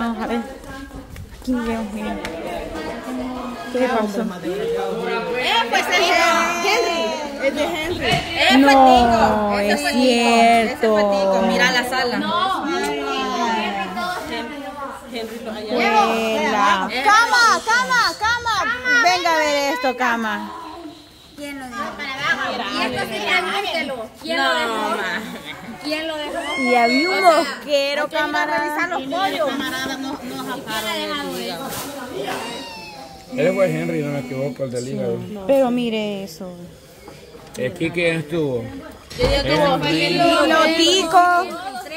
Vamos a ver. Aquí veo, miren. ¿Qué le pasó? Pues es Henry. Es de Henry. No, es cierto. Ese fue Tico. Mira la sala. No. Cama, cama, cama. Venga a ver esto, cama. ¿Quién lo dejó? Y esto sí, pregúntelo. ¿Quién lo dejó? ¿Quién lo dejó? Y había un mosquero, camarada. Los pollos. Camarada no jafaron. Él fue Henry, no me equivoco, el del hígado. Pero mire eso. ¿Aquí quién estuvo? Hilo, Tico.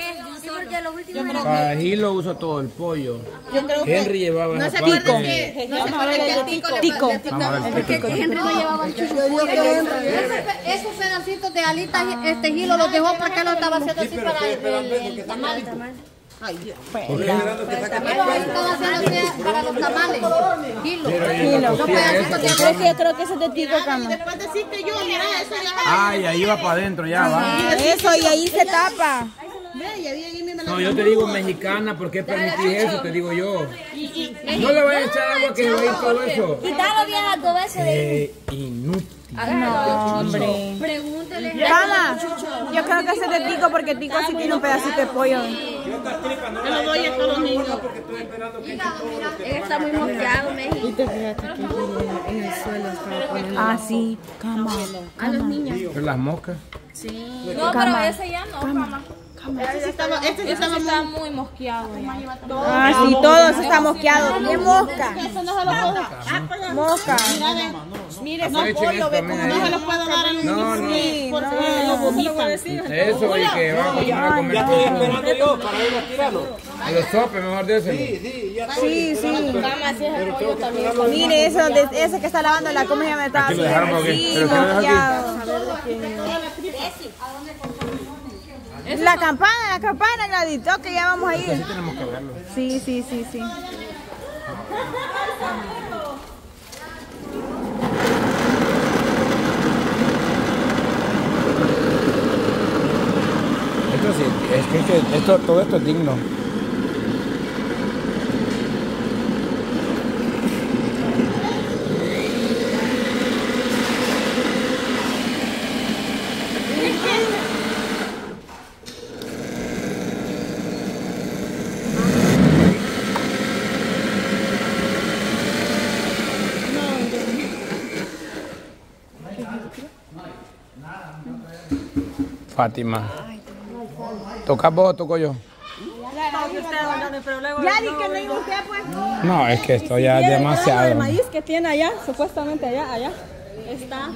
Para Hilo usó todo el pollo. Henry llevaba esa parte. Tico. Henry no llevaba mucho. Esos pedacitos de alitas, Hilo los dejó porque lo estaba haciendo así para el tamal. Ay, Dios. Estaba haciendo así para los tamales. Hilo. Es que yo creo que eso es de Tico, cama. Después deciste yo, mira, eso ya. Ay, ahí va para adentro, ya va. Eso, y ahí se tapa. No, yo te digo mexicana, ¿por qué permitís eso? Te digo yo. No le voy a echar agua que va a ir todo eso. Quítalo bien a todo eso de ahí. Inútil. No, hombre. Pregúntele. Cama, yo creo que ese es de Tico porque Tico sí tiene un pedacito de pollo. Yo lo doy a todos los niños. Él está muy mosqueado, México. En el suelo estaba poniendo. Ah, sí, cama. A los niños. ¿Pero las moscas? No, pero ese ya no, mamá. Este Está muy mosqueado. Ah, sí, todo eso está mosqueado. Bien mosca. Eso no se lo puedo. Mosca. Mire, no pollo, ve como no se los puedo dar a los No, no. niños. Porque lo vomitan. Eso, y que vamos a comer Ya estoy esperando yo para ir a tirarlo. a los sopes, mejor de ese. Sí, ya estoy. Sí, sí. Mamá, si es el pollo también. Mire, eso, ese que está lavando la ¿cómo se llama? Estaba Aquí lo dejaron porque- sí, pero ¿qué lo dejaron mosqueado. La campana, Gladito, que ya vamos a ir. Sí tenemos que verlo. Sí, sí, sí, sí. Esto sí, es que todo esto es digno. Fátima. ¿Tocas vos o toco yo? Yari, que no hay usted, pues. No, es que esto ya es demasiado. El maíz que tiene allá, supuestamente allá. Está.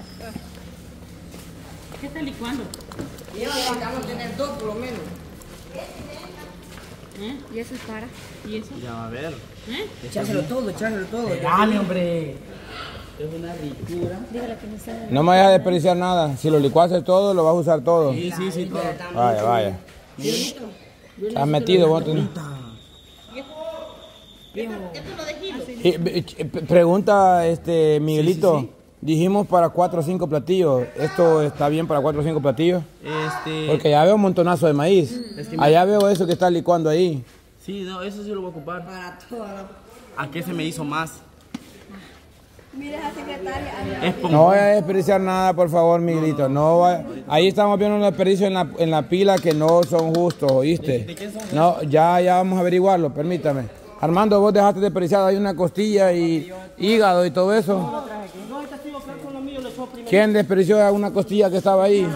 ¿Qué está licuando? Vamos a tener dos por lo menos. Y eso es para. ¿Y eso? Ya va a ver. Echárselo todo. Dale, hombre. Es una ricura. No me vayas a desperdiciar nada. Si lo licuaste todo, lo vas a usar todo. Sí, todo. Vaya, vaya. Estás metido, vos tenés. Pregunta, Miguelito. Dijimos para 4 o 5 platillos. ¿Esto está bien para 4 o 5 platillos? Porque ya veo un montonazo de maíz. Allá veo eso que está licuando ahí. Sí, no, eso sí lo voy a ocupar. Para toda. ¿A qué se me hizo más? Mire esa secretaria. No voy a desperdiciar nada, por favor, Miguelito. No vaya. Ahí estamos viendo un desperdicio en la pila que no son justos, ¿oíste? No, ya vamos a averiguarlo, permítame. Armando, vos dejaste desperdiciado ahí una costilla y hígado y todo eso. ¿Quién desperdició una costilla que estaba ahí?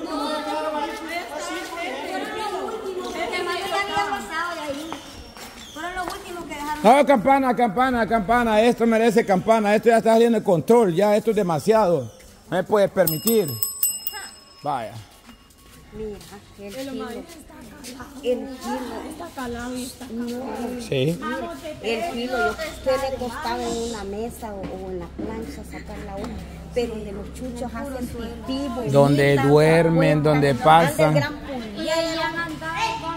No, campana, esto merece campana, esto ya está saliendo de control, ya esto es demasiado, no me puedes permitir. Vaya. Mira, el kilo está calado y está calado. Sí. El kilo, yo le costaba en una mesa o en la plancha sacar la hoja, pero donde los chuchos hacen pipí, Donde duermen, donde pasan. Y ahí han andado,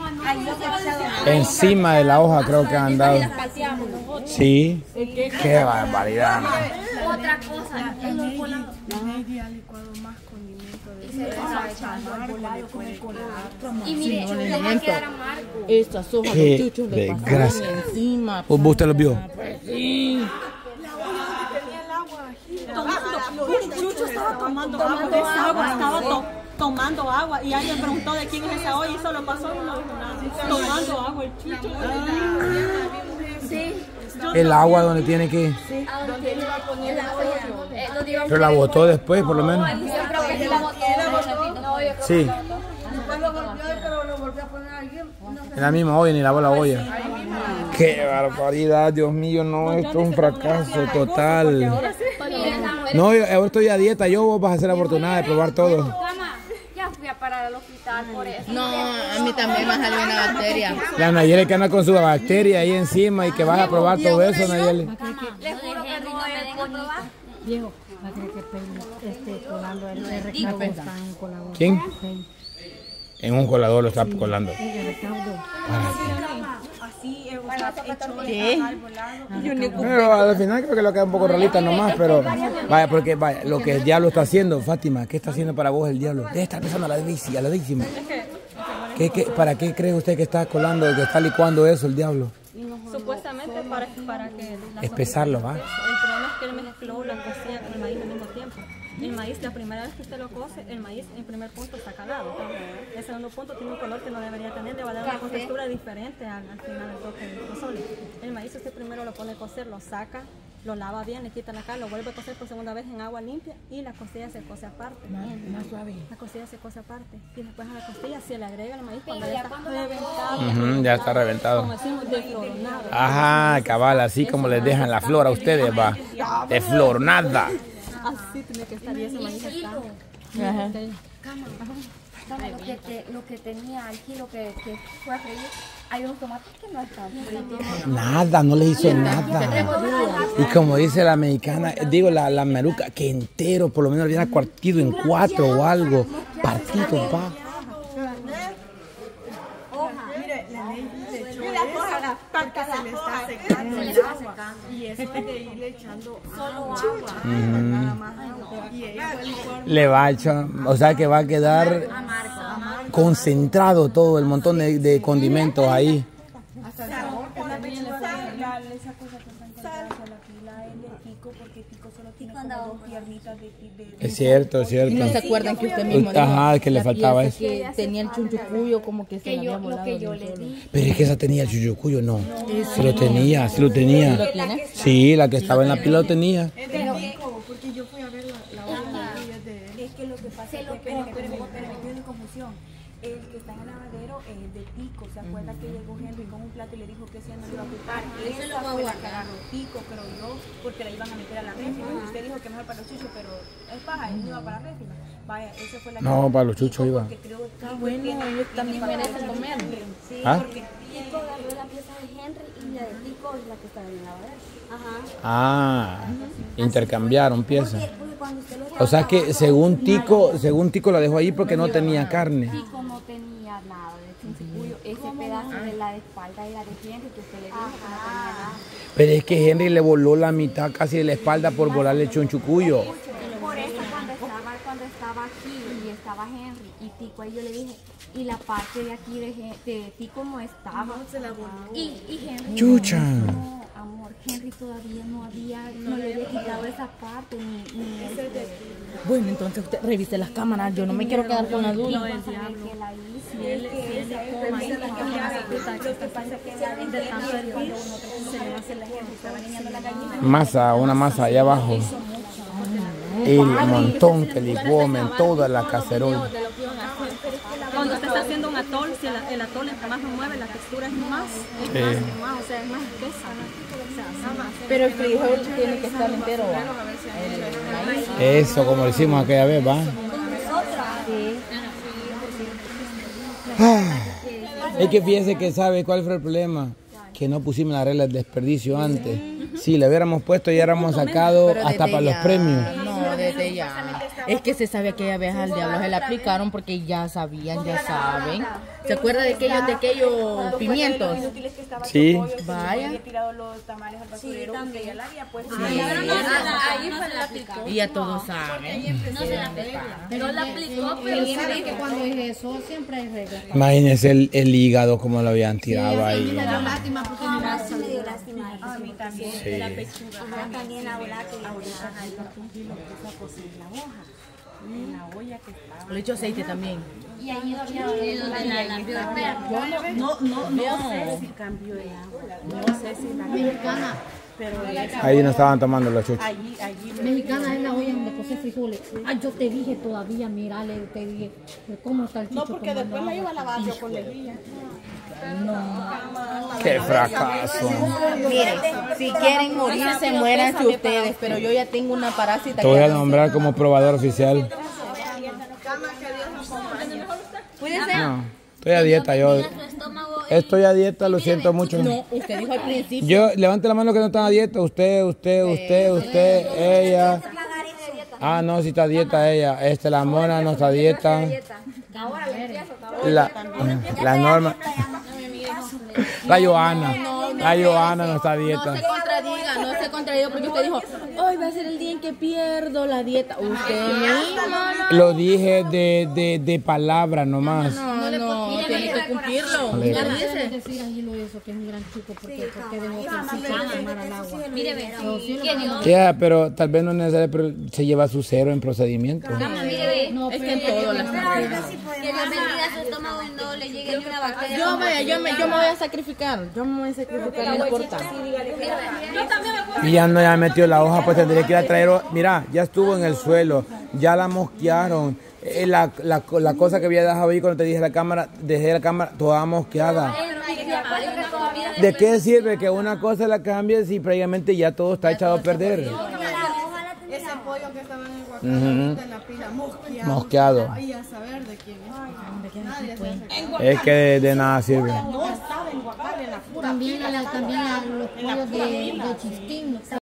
Encima de la hoja creo que han andado. Sí. Qué barbaridad. Otra cosa, Lady ha licuado más condimentos de Y mire, le va a quedar amargo. Estas hojas Qué de chuchos le desgracia. pasaron encima. ¿Usted los vio? Sí. Chucho estaba tomando agua, tomando agua y alguien preguntó de quién es esa olla y solo pasó y no dijo nada. Tomando agua el Chucho. Sí. El agua donde tiene que ir. ¿A dónde iba a poner la olla? ¿Dónde iba a Pero la poner? botó después, por lo menos. Yo creo que sí la botó. No, yo creo Sí. Después lo golpeó, pero lo volvió a poner allí. En la misma olla, ni lavó la olla. Qué barbaridad, Dios mío, no, esto es un fracaso total. No, yo ahora estoy a dieta, yo vos vas a ser afortunada de probar todo. Cama, ya fui a parar al hospital por eso. No, a mí también me salió una bacteria. La Nayeli que anda con su bacteria ahí encima y que vas a probar todo eso, Nayeli. Le juro que no me den a probar. Viejo, va a creer que colando el recaudo está en un colador. ¿Quién? En un colador lo está colando. ¿Qué? Pero al final creo que lo queda un poco rolita nomás, pero vaya, porque vaya, lo que el diablo está haciendo, Fátima, ¿qué está haciendo para vos el diablo? Debe estar pensando a la décima. ¿Para qué cree usted que está colando, que está licuando eso el diablo? Supuestamente para que... Es pesarlo, ¿va? El problema es que él mezcló la cocina con el maíz al mismo tiempo. El maíz, la primera vez que usted lo cose, el maíz en primer punto está calado. El segundo punto tiene un color que no debería tener, le va a dar una contextura diferente al final del toque del pozole. El maíz usted primero lo pone a cocer, lo saca, lo lava bien, le quita la cal, lo vuelve a cocer por segunda vez en agua limpia y la costilla se cose aparte. Más suave. La costilla se cose aparte. Y después a la costilla se le agrega el maíz cuando ya está reventado. Ya está reventado. Como decimos, desfloronado. Ajá, cabal, así como les dejan la flor a ustedes, va. De flor, nada. Así tiene que estar y ese maíz está. Ajá. Dame lo que tenía al kilo que fue a freír. Hay unos tomates que no están fritos. Nada, no le hizo nada. Y como dice la mexicana, digo la meruca, que entero, por lo menos hubiera partido en 4 o algo. Partido, va. Le va a echar, o sea que va a quedar concentrado todo el montón de condimentos ahí. Es cierto, es cierto. ¿Y no se acuerdan que usted mismo dijo? Ajá, que le la faltaba pieza eso. Que tenía el chunchucuyo como que se le había volado. Lo que yo le di. Pero es que esa tenía el chuchucuyo, no. Sí lo tenía, sí lo tenía. ¿Lo tiene? Sí, la que estaba en la pila lo tenía. Porque yo fui a ver la olla de... Es que lo que pasa es que, espérame, yo en confusión. El que está en el lavadero es de Tico. ¿Se acuerda que llegó Henry con un plato y le dijo que ese no lo iba a ocupar? Esa fue la que agarró Tico, creo yo, porque la iban a meter a la réfina. Y usted dijo que mejor para los chuchos, pero es paja, él no iba para la réfina. Vaya, esa fue la que... No, para los chuchos iba. Bueno, ellos también merecen comer. Sí, ¿Ah? porque Tico agarró la pieza de Henry y la de Tico es la que está en el lavadero. Ajá. Ah, intercambiaron piezas. Porque cuando usted lo O sea que según Tico la dejó ahí porque no tenía carne. Tico no tenía nada de chunchucuyo. Ese pedazo de la espalda era de Henry que usted le dijo que no tenía nada. Pero es que Henry le voló la mitad casi de la espalda por volarle el chunchucuyo. Por eso cuando estaba aquí y estaba Henry y Tico, ahí yo le dije, y la parte de aquí de Tico no estaba. Y Henry Chucha. no, amor, Henry todavía no le había quitado esa parte ni Bueno, entonces usted revise las cámaras. Yo no me quiero quedar con la duda. Masa, una masa allá abajo. El montón que licuó en toda la cacerola. Cuando usted está haciendo un atol, si el atol entre más lo mueve, la textura es más, o sea, es más espesa. Pero el frijol tiene que estar entero. Eso, como lo hicimos aquella vez, ¿va? Es que fíjese que sabe cuál fue el problema. Que no pusimos la regla del desperdicio antes. Si le hubiéramos puesto ya hubiéramos sacado hasta para los premios. No, desde ya. Es que se sabía que aquella vez al diablo se le aplicaron porque ya sabían, ya saben. ¿Se acuerda de aquellos pimientos? Sí. Vaya. Había tirado los tamales al basurero porque ella la había puesto. Ahí fue la aplicó. Y ya todos saben. No se la aplicó. No la aplicó, pero Pero saben que cuando es eso siempre hay reglas. Imagínense el hígado como lo habían tirado ahí. Me dio lástima porque mira, sí me dio lástima. A mí también. Sí. Ajá, también la bola que En la olla que estaba. Le echo aceite también. y ahí había la vio el perro. No sé si cambió de agua. No sé si la mexicana. pero Ahí no estaban tomando los chuchos. allí Mexicana es la olla donde cose frijoles. Ay, yo te dije todavía, mira, te dije, ¿cómo está el chucho? no, porque después la iba a lavar yo con lejía. ¡Qué fracaso! Miren, si quieren morirse, muéranse ustedes, pero yo ya tengo una parásita. Te voy a nombrar como probador oficial. No, estoy a dieta yo. Estoy a dieta, lo siento mucho. No, usted dijo al principio. Yo, levante la mano que no están a dieta. Usted, ella. Ah, no, si está a dieta ella. La mona no está a dieta. La Norma. La Joana no está a dieta. No se contradiga porque usted dijo, hoy va a ser el día en que pierdo la dieta. Usted misma. Lo dije de palabra nomás. No, tiene que cumplirlo. No Ya le dice. decir a Gilo eso, que es mi gran chico, porque dejó que se quemara al agua. Mire, ve, que Dios. Ya, pero tal vez no es necesario, pero se lleva su cero en procedimiento. Mire, ve, No, Es que en todo las que Dios bendiga su estómago y no le llegue ni una bacteria. yo me voy a sacrificar. Yo me voy a sacrificar, no importa. Y ya no ya metió la hoja, pues tendría que ir a traer. Mira, ya estuvo en el suelo, ya la mosquearon. La cosa que había dejado ahí cuando te dejé la cámara, toda mosqueada. ¿De qué sirve que una cosa la cambie si previamente ya todo está echado a perder? Ese pollo que estaba en el guacamole en la pila Mosqueado. y a saber de quién es. Nadie sabe. Es que de nada sirve. No estaba en guacamole en la pura. También los pollos de chistín.